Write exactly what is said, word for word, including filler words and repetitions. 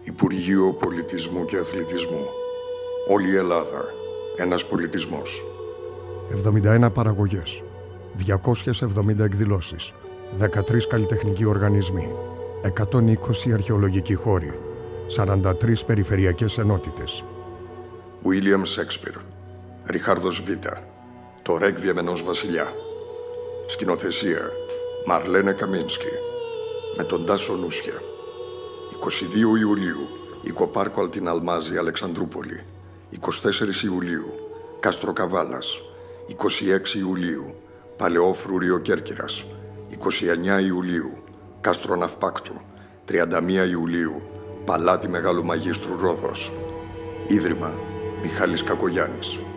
Υπουργείο Πολιτισμού και Αθλητισμού. Όλη η Ελλάδα. Ένας πολιτισμός. εβδομήντα ένα παραγωγές. διακόσιες εβδομήντα εκδηλώσεις. δεκατρείς καλλιτεχνικοί οργανισμοί. εκατόν είκοσι αρχαιολογικοί χώροι. σαράντα τρεις περιφερειακές ενότητες. Βίλιαμ Σέξπιρ. Ριχάρδος Β. Το Ρέκβιεμ ενός βασιλιά. Σκηνοθεσία Μαρλένε Καμίνσκι. Με τον Τάσο Νούσια. είκοσι δύο Ιουλίου Οικοπάρκο Αλτιναλμάζη, Αλεξανδρούπολη. είκοσι τέσσερις Ιουλίου Κάστρο Καβάλας. είκοσι έξι Ιουλίου Παλαιόφρουριο Κέρκυρας. είκοσι εννέα Ιουλίου Κάστρο Ναυπάκτου. τριάντα μία Ιουλίου Παλάτι Μεγάλου Μαγίστρου Ρόδος. Ίδρυμα Μιχάλης Κακογιάννης.